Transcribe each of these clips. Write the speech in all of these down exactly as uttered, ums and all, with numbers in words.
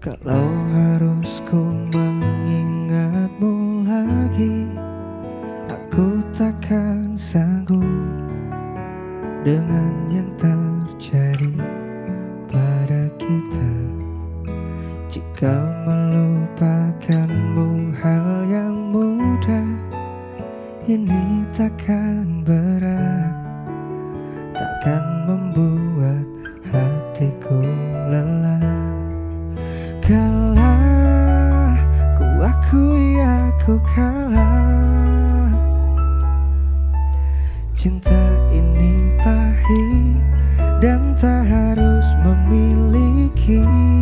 Kalau harus ku mengingatmu lagi, aku takkan sanggup dengan yang terjadi pada kita. Jika melupakanmu hal yang mudah, ini takkan berat, takkan membuat hatiku lelah. Kalah, ku akui aku kalah. Cinta ini pahit dan tak harus memiliki.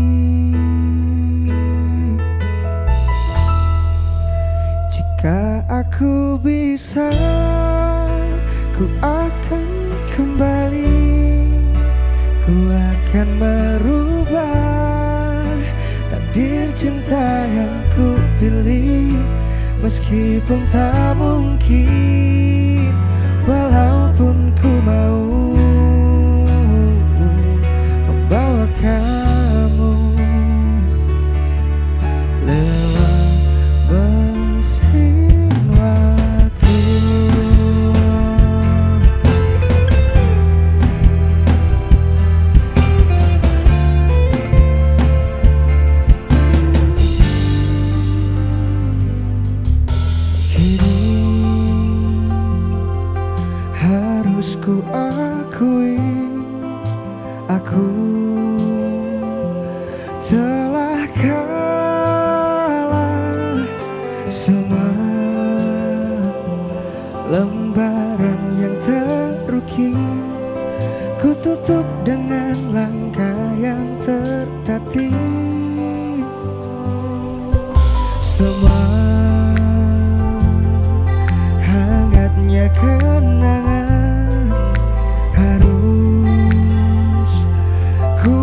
Jika aku bisa, ku akan kembali. Ku akan merubah takdir cinta yang ku pilih. Meskipun tak mungkin, walaupun ku mau membawa kamu lewat mesin waktu. Harus ku akui, aku telah kalah. Semua lembaran yang terukir ku tutup dengan langkah yang tertatih. Semua hangatnya kenangan harus ku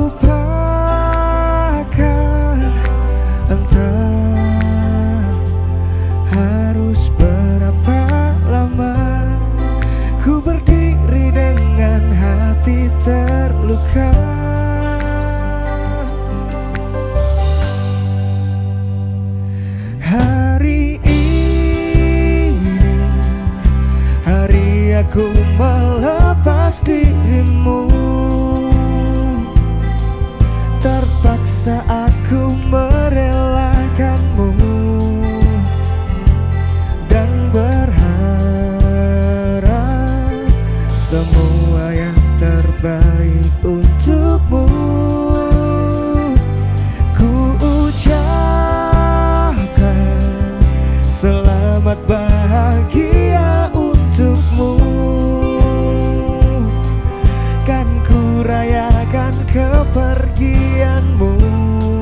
lupakan. Entah harus berapa lama ku berdiri dengan hati terluka. Hari ini hari aku melepas dirimu. Terpaksa aku merelakanmu dan berharap semua yang terbaik untukmu. Ku ucapkan selamat bahagia untukmu. Kan ku rayakan kepergianmu.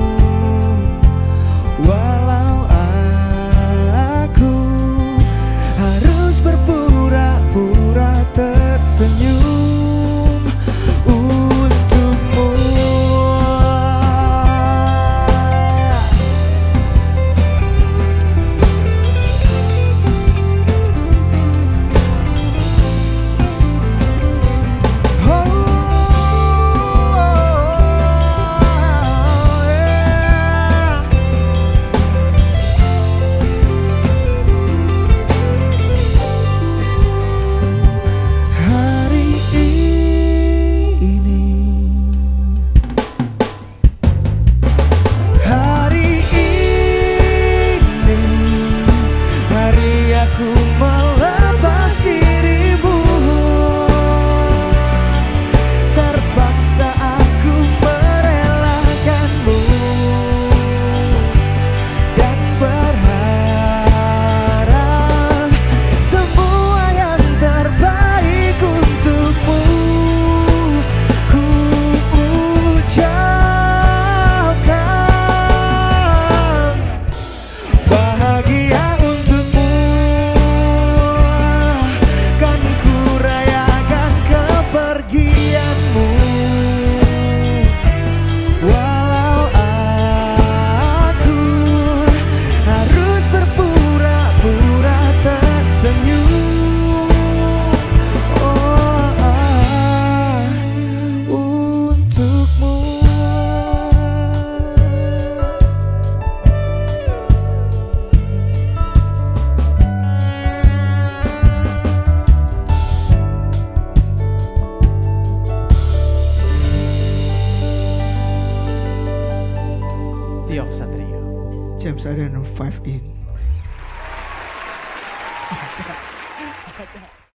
Tio Satrio. James Adano five in.